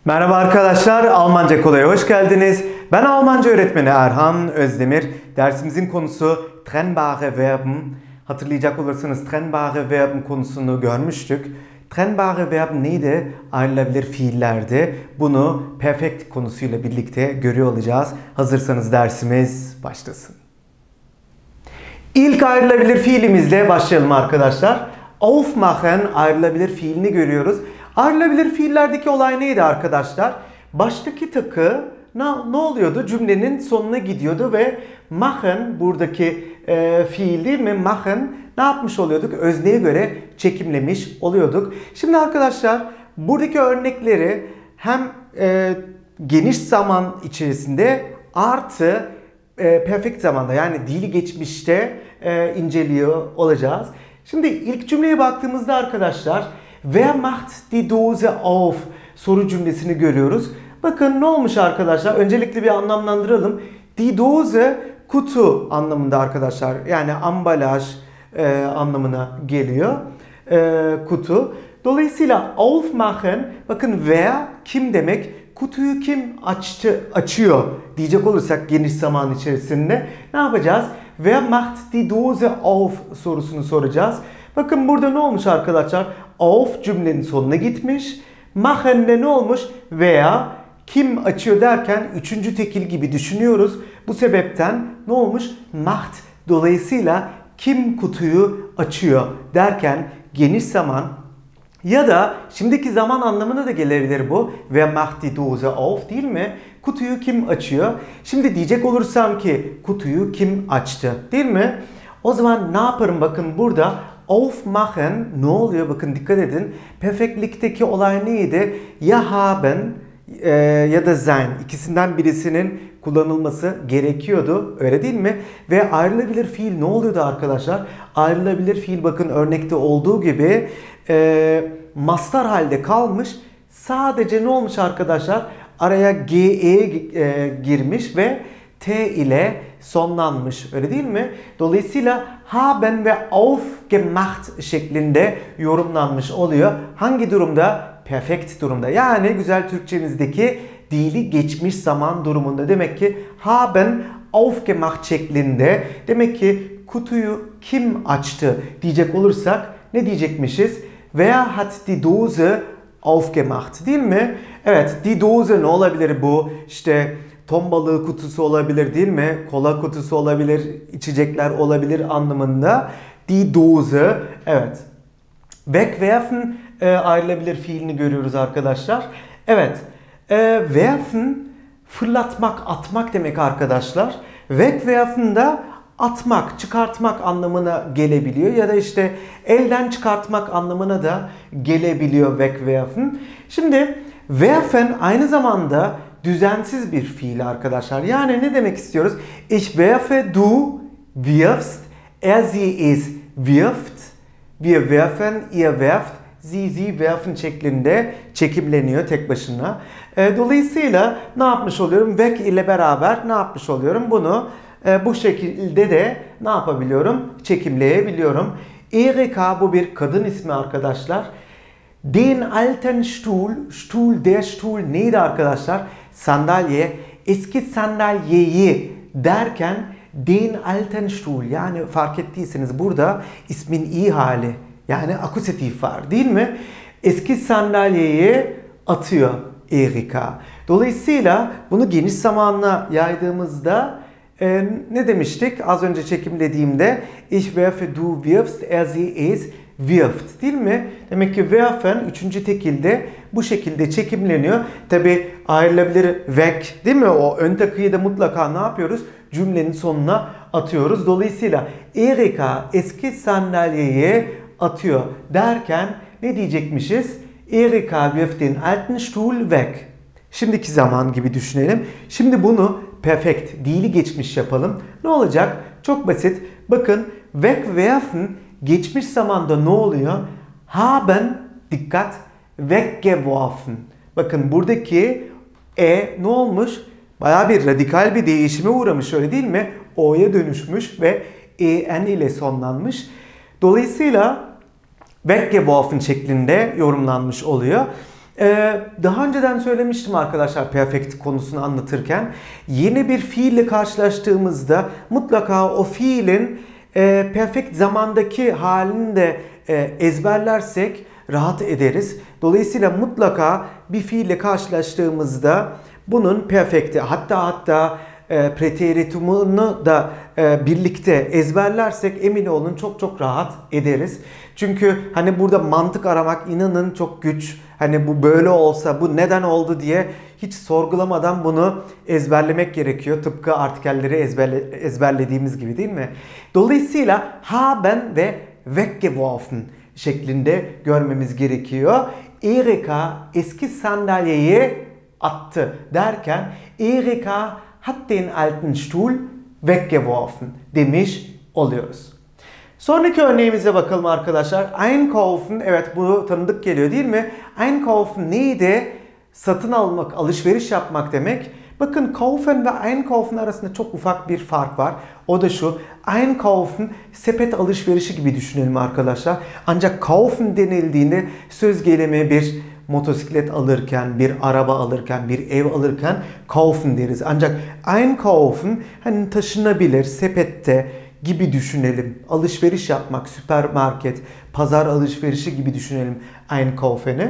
Merhaba arkadaşlar, Almanca Kolay'a hoş geldiniz. Ben Almanca öğretmeni Erhan Özdemir. Dersimizin konusu trennbare Verben. Hatırlayacak olursanız trennbare Verben konusunu görmüştük. Trennbare Verben neydi? Ayrılabilir fiillerdi. Bunu perfect konusuyla birlikte görüyor olacağız. Hazırsanız dersimiz başlasın. İlk ayrılabilir fiilimizle başlayalım arkadaşlar. Aufmachen ayrılabilir fiilini görüyoruz. Ayrılabilir fiillerdeki olay neydi arkadaşlar? Baştaki takı ne oluyordu? Cümlenin sonuna gidiyordu ve machen buradaki fiil değil mi? Machen ne yapmış oluyorduk? Özneye göre çekimlemiş oluyorduk. Şimdi arkadaşlar buradaki örnekleri hem geniş zaman içerisinde artı perfect zamanda yani dili geçmişte inceliyor olacağız. Şimdi ilk cümleye baktığımızda arkadaşlar Wer macht die Dose auf? Soru cümlesini görüyoruz. Bakın ne olmuş arkadaşlar? Öncelikle bir anlamlandıralım. Die Dose kutu anlamında arkadaşlar. Yani ambalaj anlamına geliyor. Kutu. Dolayısıyla aufmachen bakın wer kim demek? Kutuyu kim açıyor diyecek olursak geniş zaman içerisinde ne yapacağız? Wer macht die Dose auf sorusunu soracağız. Bakın burada ne olmuş arkadaşlar? Auf cümlenin sonuna gitmiş. Machen de ne olmuş? Veya kim açıyor derken üçüncü tekil gibi düşünüyoruz. Bu sebepten ne olmuş? Macht. Dolayısıyla kim kutuyu açıyor derken geniş zaman ya da şimdiki zaman anlamına da gelebilir bu. Wer macht die Dose auf değil mi? Kutuyu kim açıyor? Şimdi diyecek olursam ki kutuyu kim açtı değil mi? O zaman ne yaparım bakın burada? Aufmachen ne oluyor? Bakın dikkat edin. Perfektlikteki olay neydi? Ya haben ya da sein. İkisinden birisinin kullanılması gerekiyordu. Öyle değil mi? Ve ayrılabilir fiil ne oluyordu arkadaşlar? Ayrılabilir fiil bakın örnekte olduğu gibi mastar halde kalmış. Sadece ne olmuş arkadaşlar? Araya ge girmiş ve T ile sonlanmış. Öyle değil mi? Dolayısıyla haben ve aufgemacht şeklinde yorumlanmış oluyor. Hangi durumda? Perfect durumda. Yani güzel Türkçemizdeki dili geçmiş zaman durumunda. Demek ki haben aufgemacht şeklinde. Demek ki kutuyu kim açtı diyecek olursak ne diyecekmişiz? Wer hat die Dose aufgemacht değil mi? Evet, die Dose ne olabilir bu? İşte ton balığı kutusu olabilir değil mi? Kola kutusu olabilir, içecekler olabilir anlamında. Die Dose, evet. Wegwerfen ayrılabilir fiilini görüyoruz arkadaşlar. Evet, werfen fırlatmak, atmak demek arkadaşlar. Wegwerfen de atmak, çıkartmak anlamına gelebiliyor. Ya da işte elden çıkartmak anlamına da gelebiliyor wegwerfen. Şimdi werfen aynı zamanda düzensiz bir fiil arkadaşlar. Yani ne demek istiyoruz? Ich werfe, du wirfst, sie es wirft, wir werfen, ihr werft, sie werfen şeklinde çekimleniyor tek başına. Dolayısıyla ne yapmış oluyorum? Weg ile beraber ne yapmış oluyorum? Bunu bu şekilde de ne yapabiliyorum? Çekimleyebiliyorum. Erika bu bir kadın ismi arkadaşlar. Den alten Stuhl, der Stuhl neydi arkadaşlar? Sandalye, eski sandalyeyi derken den alten Stuhl yani fark ettiyseniz burada ismin iyi hali yani akusatif var değil mi? Eski sandalyeyi atıyor Erika. Dolayısıyla bunu geniş zamanla yaydığımızda ne demiştik? Az önce çekimlediğimde ich werfe, du wirfst, sie es wirft değil mi? Demek ki werfen üçüncü tekilde bu şekilde çekimleniyor. Tabi ayrılabilir weg değil mi? O ön takıyı da mutlaka ne yapıyoruz? Cümlenin sonuna atıyoruz. Dolayısıyla Erika eski sandalyeyi atıyor derken ne diyecekmişiz? Erika wirft den alten Stuhl weg. Şimdiki zaman gibi düşünelim. Şimdi bunu perfect, dili geçmiş yapalım. Ne olacak? Çok basit. Bakın wegwerfen geçmiş zamanda ne oluyor? Haben, dikkat, weggeworfen. Bakın buradaki ne olmuş? Bayağı bir radikal bir değişime uğramış öyle değil mi? O'ya dönüşmüş ve en ile sonlanmış. Dolayısıyla weggeworfen şeklinde yorumlanmış oluyor. Daha önceden söylemiştim arkadaşlar perfect konusunu anlatırken. Yeni bir fiille karşılaştığımızda mutlaka o fiilin perfect zamandaki halini de ezberlersek rahat ederiz. Dolayısıyla mutlaka bir fiille karşılaştığımızda bunun perfect'i hatta preteritumunu da birlikte ezberlersek emin olun çok rahat ederiz. Çünkü hani burada mantık aramak inanın çok güç. Hani bu böyle olsa bu neden oldu diye hiç sorgulamadan bunu ezberlemek gerekiyor. Tıpkı artikelleri ezberlediğimiz gibi değil mi? Dolayısıyla haben ve weggeworfen şeklinde görmemiz gerekiyor. Erika eski sandalyeyi attı derken Erika hat den alten Stuhl weggeworfen demiş oluyoruz. Sonraki örneğimize bakalım arkadaşlar. Einkaufen, evet bu tanıdık geliyor değil mi? Einkaufen neydi? Satın almak, alışveriş yapmak demek. Bakın kaufen ve einkaufen arasında çok ufak bir fark var. O da şu. Einkaufen sepet alışverişi gibi düşünelim arkadaşlar. Ancak kaufen denildiğinde söz gelimi bir motosiklet alırken, bir araba alırken, bir ev alırken kaufen deriz. Ancak einkaufen hani taşınabilir, sepette gibi düşünelim. Alışveriş yapmak, süpermarket, pazar alışverişi gibi düşünelim Einkaufen'i.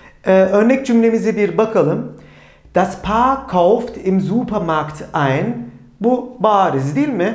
Örnek cümlemize bir bakalım. Das Paar kauft im Supermarkt ein. Bu bariz değil mi?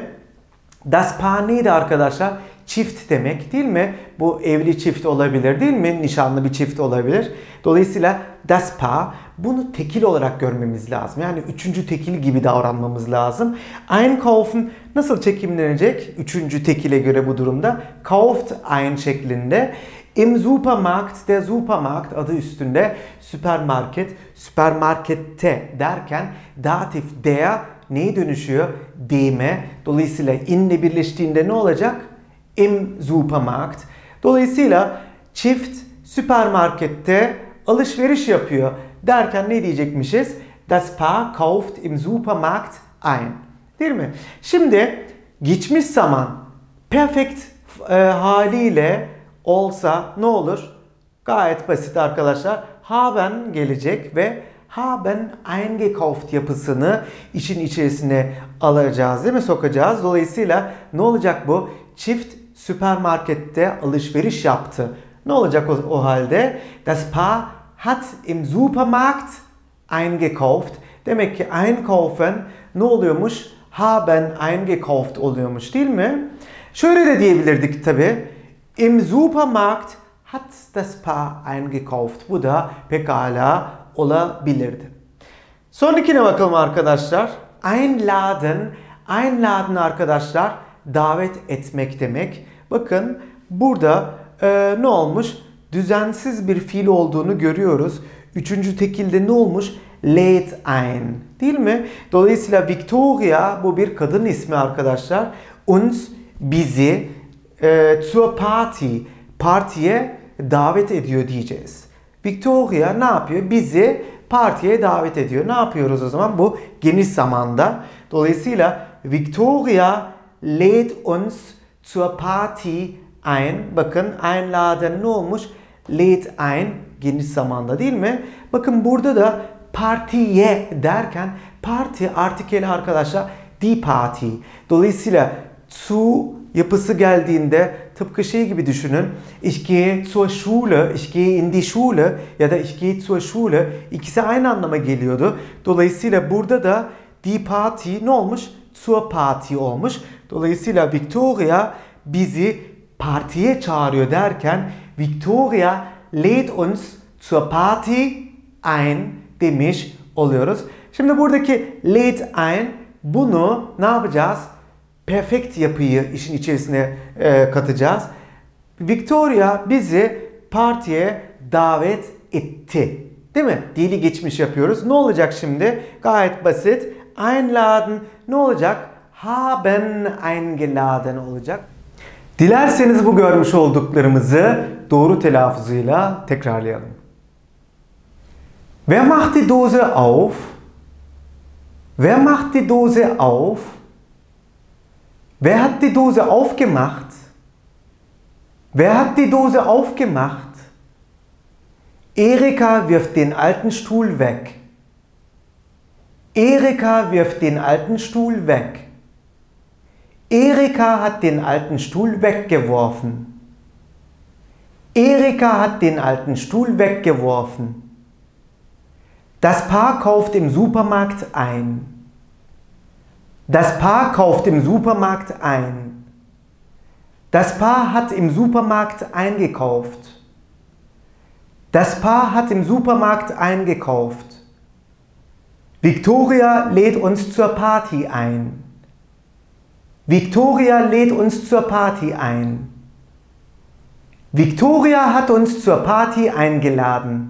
Das Paar neydi arkadaşlar? Çift demek değil mi? Bu evli çift olabilir değil mi? Nişanlı bir çift olabilir. Dolayısıyla das Paar bunu tekil olarak görmemiz lazım. Yani üçüncü tekil gibi davranmamız lazım. Einkaufen nasıl çekimlenecek? Üçüncü tekile göre bu durumda. Kauft ein şeklinde. Im Supermarkt, der Supermarkt adı üstünde süpermarket, süpermarkette derken datif der neye dönüşüyor? Dem'e. Dolayısıyla inle birleştiğinde ne olacak? Im Supermarkt. Dolayısıyla çift süpermarkette alışveriş yapıyor derken ne diyecekmişiz? Das Paar kauft im Supermarkt ein. Değil mi? Şimdi geçmiş zaman perfect haliyle olsa ne olur? Gayet basit arkadaşlar. Haben gelecek ve haben eingekauft yapısını işin içerisine alacağız değil mi? Sokacağız. Dolayısıyla ne olacak bu? Çift süpermarkette alışveriş yaptı. Ne olacak o halde? Das Paar hat im Supermarkt eingekauft. Demek ki einkaufen ne oluyormuş? Haben eingekauft oluyormuş değil mi? Şöyle de diyebilirdik tabi. Im Supermarkt hat das Paar eingekauft. Bu da pekala olabilirdi. Sonrakine bakalım arkadaşlar. Einladen. Einladen arkadaşlar davet etmek demek. Bakın burada ne olmuş? Düzensiz bir fiil olduğunu görüyoruz. Üçüncü tekilde ne olmuş? Lädt ein. Değil mi? Dolayısıyla Victoria bu bir kadın ismi arkadaşlar. Uns bizi zur Party partiye davet ediyor diyeceğiz. Victoria ne yapıyor? Bizi partiye davet ediyor. Ne yapıyoruz o zaman? Bu geniş zamanda. Dolayısıyla Victoria lädt uns zur Party ein. Bakın einladen ne olmuş? Lädt ein geniş zamanda değil mi? Bakın burada da partiye derken parti artikeli arkadaşlar die Party. Dolayısıyla zu yapısı geldiğinde tıpkı şey gibi düşünün. Ich gehe zur Schule, ich gehe in die Schule ya da ich gehe zur Schule ikisi aynı anlama geliyordu. Dolayısıyla burada da die Party ne olmuş? Zur Party olmuş. Dolayısıyla Victoria bizi partiye çağırıyor derken Victoria lädt uns zur Party ein demiş oluyoruz. Şimdi buradaki lädt ein bunu ne yapacağız? Perfect yapıyı işin içerisine katacağız. Victoria bizi partiye davet etti. Değil mi? Dili geçmiş yapıyoruz. Ne olacak şimdi? Gayet basit. Einladen ne olacak? Haben eingeladen olacak. Dilerseniz bu görmüş olduklarımızı doğru telaffuzuyla tekrarlayalım. Wer macht die Dose auf? Wer macht die Dose auf? Wer hat die Dose aufgemacht? Wer hat die Dose aufgemacht? Erika wirft den alten Stuhl weg. Erika wirft den alten Stuhl weg. Erika hat den alten Stuhl weggeworfen. Erika hat den alten Stuhl weggeworfen. Das Paar kauft im Supermarkt ein. Das Paar kauft im Supermarkt ein. Das Paar hat im Supermarkt eingekauft. Das Paar hat im Supermarkt eingekauft. Victoria lädt uns zur Party ein. Victoria lädt uns zur Party ein. Victoria hat uns zur Party eingeladen.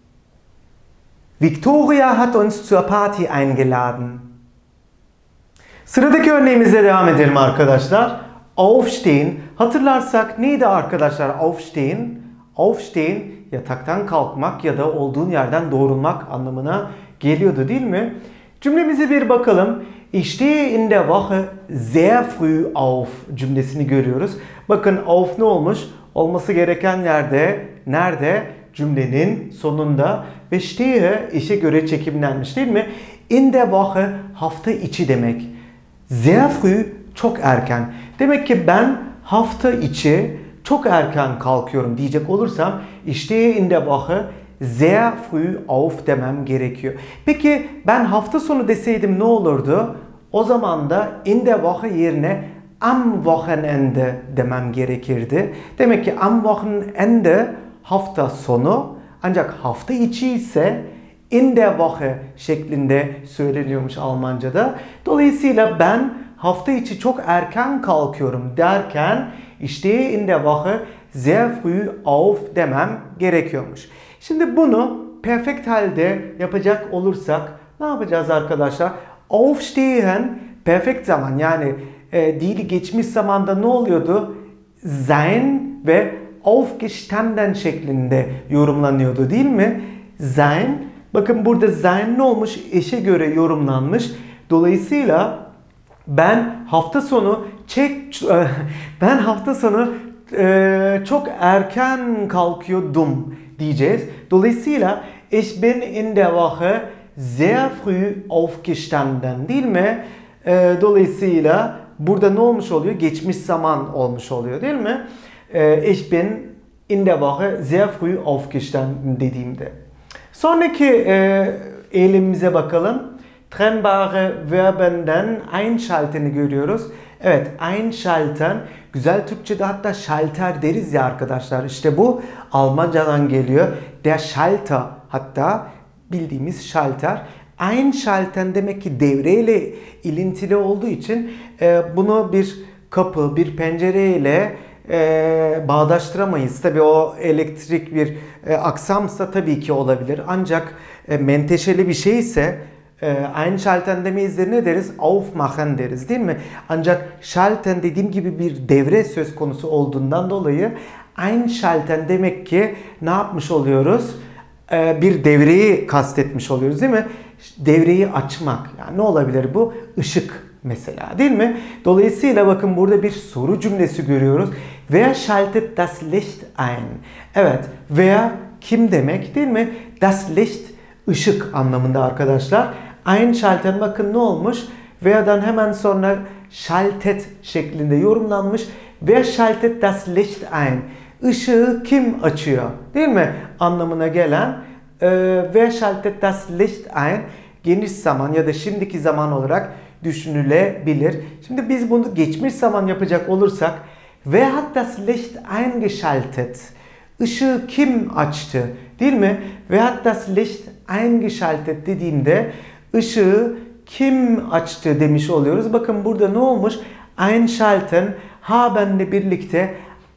Victoria hat uns zur Party eingeladen. Sıradaki örneğimize devam edelim arkadaşlar. Aufstehen. Hatırlarsak neydi arkadaşlar? Aufstehen. Aufstehen yataktan kalkmak ya da olduğun yerden doğrulmak anlamına geliyordu değil mi? Cümlemize bir bakalım. Ich stehe in der Woche sehr früh auf cümlesini görüyoruz. Bakın auf ne olmuş? Olması gereken yerde, nerede? Cümlenin sonunda ve stehe işe göre çekimlenmiş değil mi? In der Woche hafta içi demek. Sehr früh çok erken. Demek ki ben hafta içi çok erken kalkıyorum diyecek olursam ich stehe in der Woche sehr früh auf demem gerekiyor. Peki ben hafta sonu deseydim ne olurdu? O zaman da in der Woche yerine am Wochenende demem gerekirdi. Demek ki am Wochenende hafta sonu, ancak hafta içi ise in der Woche şeklinde söyleniyormuş Almanca'da. Dolayısıyla ben hafta içi çok erken kalkıyorum derken ich stehe in der Woche sehr früh auf demem gerekiyormuş. Şimdi bunu perfekt halde yapacak olursak ne yapacağız arkadaşlar? Aufstehen perfekt zaman, yani dili geçmiş zamanda ne oluyordu? Sein ve aufgestanden şeklinde yorumlanıyordu değil mi? Sein. Bakın burada sein ne olmuş? Eşe göre yorumlanmış. Dolayısıyla ben hafta sonu çok erken kalkıyordum diyeceğiz. Dolayısıyla ich bin in der Woche sehr früh aufgestanden değil mi? Dolayısıyla burada ne olmuş oluyor? Geçmiş zaman olmuş oluyor değil mi? Ich bin in der Woche sehr früh aufgestanden dediğimde. Sonraki eylemimize bakalım. Trennbare Verbenden einschalten'i görüyoruz. Evet, einschalten güzel Türkçe'de hatta şalter deriz ya arkadaşlar. İşte bu Almancadan geliyor. Der Schalter, hatta bildiğimiz şalter. Einschalten demek ki devreyle ilintili olduğu için bunu bir kapı, bir pencereyle bağdaştıramayız. Tabii o elektrik bir aksamsa tabii ki olabilir. Ancak menteşeli bir şey ise einschalten demeyiz de ne deriz? Aufmachen deriz değil mi? Ancak schalten dediğim gibi bir devre söz konusu olduğundan dolayı einschalten demek ki ne yapmış oluyoruz? Bir devreyi kastetmiş oluyoruz değil mi? Devreyi açmak. Yani ne olabilir bu? Işık mesela değil mi? Dolayısıyla bakın burada bir soru cümlesi görüyoruz. Wer schaltet das Licht ein? Evet. Wer kim demek değil mi? Das Licht ışık anlamında arkadaşlar. Einschalten bakın ne olmuş? Wer'dan hemen sonra schaltet şeklinde yorumlanmış. Wer schaltet das Licht ein? Işığı kim açıyor? Değil mi? Anlamına gelen wer schaltet das Licht ein? Geniş zaman ya da şimdiki zaman olarak düşünülebilir. Şimdi biz bunu geçmiş zaman yapacak olursak wer hat das Licht eingeschaltet? Işığı kim açtı? Değil mi? Wer hat das Licht eingeschaltet dediğimde ışığı kim açtı demiş oluyoruz. Bakın burada ne olmuş? Einschalten habenle birlikte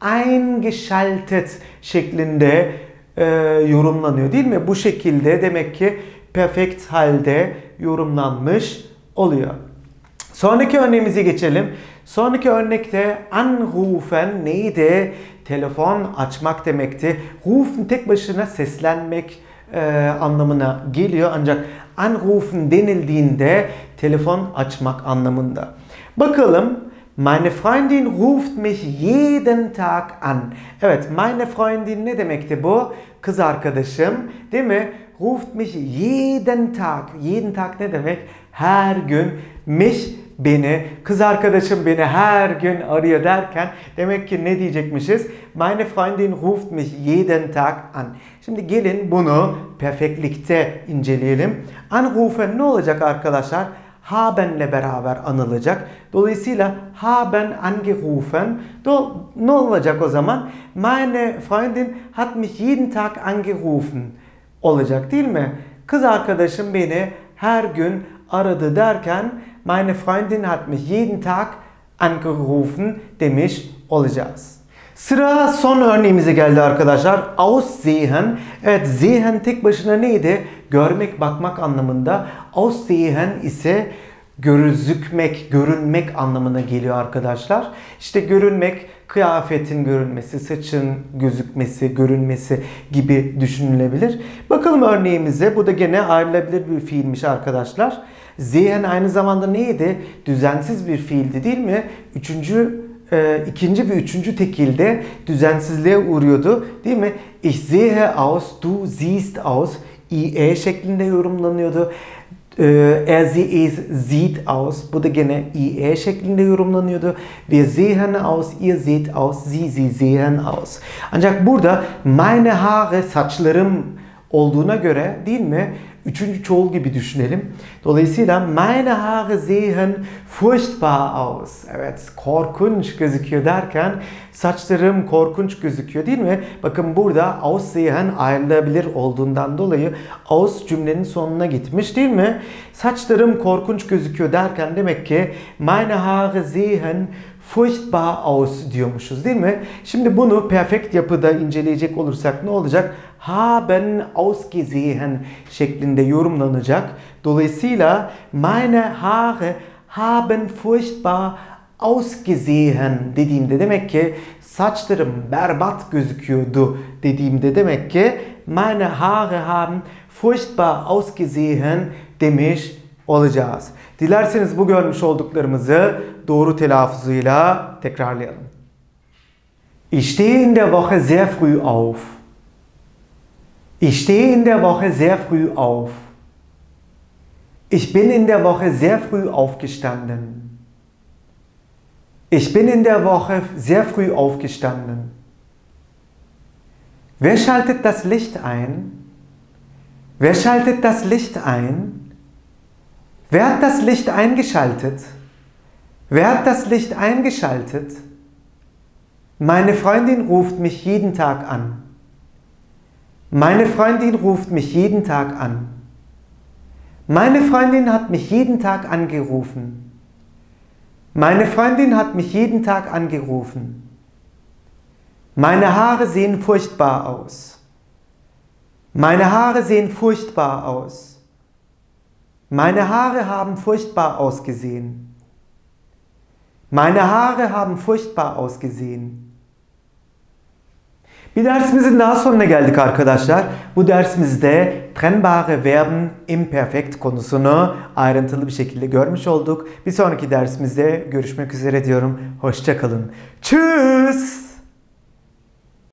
eingeschaltet şeklinde yorumlanıyor değil mi? Bu şekilde demek ki perfekt halde yorumlanmış oluyor. Sonraki örneğimize geçelim. Sonraki örnekte anrufen neydi? Telefon açmak demekti. Rufen tek başına seslenmek anlamına geliyor. Ancak anrufen denildiğinde telefon açmak anlamında. Bakalım Meine Freundin ruft mich jeden Tag an. Evet, meine Freundin ne demekti bu? Kız arkadaşım, değil mi? Ruft mich jeden Tag. Jeden Tag ne demek? Her gün. Mich beni, kız arkadaşım beni her gün arıyor derken demek ki ne diyecekmişiz? Meine Freundin ruft mich jeden Tag an. Şimdi gelin bunu perfektlikte inceleyelim. Anrufen ne olacak arkadaşlar? Habenle beraber anılacak. Dolayısıyla haben angerufen. Ne olacak o zaman? Meine Freundin hat mich jeden Tag angerufen olacak değil mi? Kız arkadaşım beni her gün aradı derken meine Freundin hat mich jeden Tag angerufen demiş olacağız. Sıra son örneğimize geldi arkadaşlar. Aussehen. Evet, sehen tek başına neydi? Görmek, bakmak anlamında. Aussehen ise gözükmek, görünmek anlamına geliyor arkadaşlar. İşte görünmek, kıyafetin görünmesi, saçın gözükmesi, görünmesi gibi düşünülebilir. Bakalım örneğimize. Bu da gene ayrılabilir bir fiilmiş arkadaşlar. Sehen aynı zamanda neydi? Düzensiz bir fiildi değil mi? İkinci ve üçüncü tekilde düzensizliğe uğruyordu değil mi? Ich sehe aus, du siehst aus. IE şeklinde yorumlanıyordu. Sie sieht aus. Bu da gene IE şeklinde yorumlanıyordu. Wir sehen aus, ihr seht aus, sie sehen aus. Ancak burada meine Haare, saçlarım olduğuna göre değil mi? Üçüncü çoğul gibi düşünelim. Dolayısıyla meine Haare sehen furchtbar aus. Evet, korkunç gözüküyor derken saçlarım korkunç gözüküyor değil mi? Bakın burada aussehen ayrılabilir olduğundan dolayı aus cümlenin sonuna gitmiş değil mi? Saçlarım korkunç gözüküyor derken demek ki meine Haare sehen furchtbar aus diyormuşuz değil mi? Şimdi bunu perfect yapıda inceleyecek olursak ne olacak? Haben ausgesehen şeklinde yorumlanacak. Dolayısıyla meine Haare haben furchtbar ausgesehen dediğimde demek ki saçlarım berbat gözüküyordu dediğimde demek ki meine Haare haben furchtbar ausgesehen demiş olacağız. Dilerseniz bu görmüş olduklarımızı doğru telaffuzuyla tekrarlayalım. Ich stehe in der Woche sehr früh auf. Ich stehe in der Woche sehr früh auf. Ich bin in der Woche sehr früh aufgestanden. Ich bin in der Woche sehr früh aufgestanden. Wer schaltet das Licht ein? Wer schaltet das Licht ein? Wer hat das Licht eingeschaltet? Wer hat das Licht eingeschaltet? Meine Freundin ruft mich jeden Tag an. Meine Freundin ruft mich jeden Tag an. Meine Freundin hat mich jeden Tag angerufen. Meine Freundin hat mich jeden Tag angerufen. Meine Haare sehen furchtbar aus. Meine Haare sehen furchtbar aus. Meine Haare haben furchtbar ausgesehen. Meine Haare haben furchtbar ausgesehen. Bir dersimizin daha sonuna geldik arkadaşlar. Bu dersimizde trennbare Verben imperfekt konusunu ayrıntılı bir şekilde görmüş olduk. Bir sonraki dersimizde görüşmek üzere diyorum. Hoşça kalın. Tschüss.